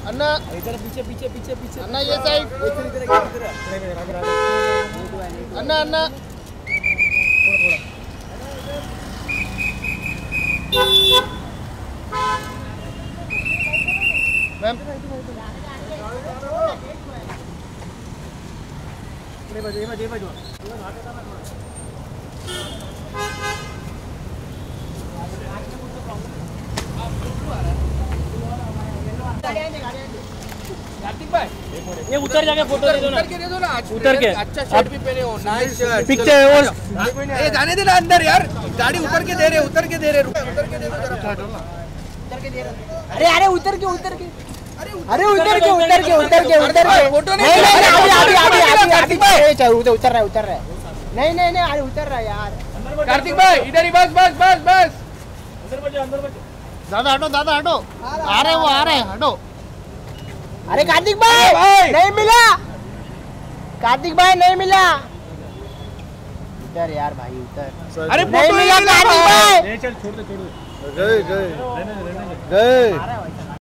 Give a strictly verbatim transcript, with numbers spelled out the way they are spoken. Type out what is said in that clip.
अन्ना इधर पीछे पीछे पीछे पीछे अन्ना ये साइड अन्ना अन्ना मैम ये बाजू ये बाजू ये बाजू कार्तिक भाई ये उतर जाके फोटो दे दो ना, उतर के दे दो ना, उतर के अच्छा शर्ट भी पहने हो, नाइस शर्ट पिक्चर है वो। ये जाने देना अंदर यार, गाड़ी उतर के दे रहे उतर के दे रहे उतर के दे दो जरा, उतर के दे रहे। अरे अरे उतर के उतर के अरे उतर के उतर के उतर के उतर के फोटो नहीं नहीं अभी अभी अभी अभी कार्तिक भाई चल उतर उतर रहा है उतर रहा है नहीं नहीं नहीं अरे उतर रहा है यार कार्तिक भाई इधर ही बस बस बस बस अंदर बच अंदर बच दादा हटो दादा हटो आ रहे वो आ रहे हैं हटो। अरे कार्तिक भाई नहीं मिला, कार्तिक भाई नहीं मिला, उतर यार भाई उतर। अरे नहीं मिला कार्तिक भाई, चल छोड़ दे छोड़ दे गए गए गए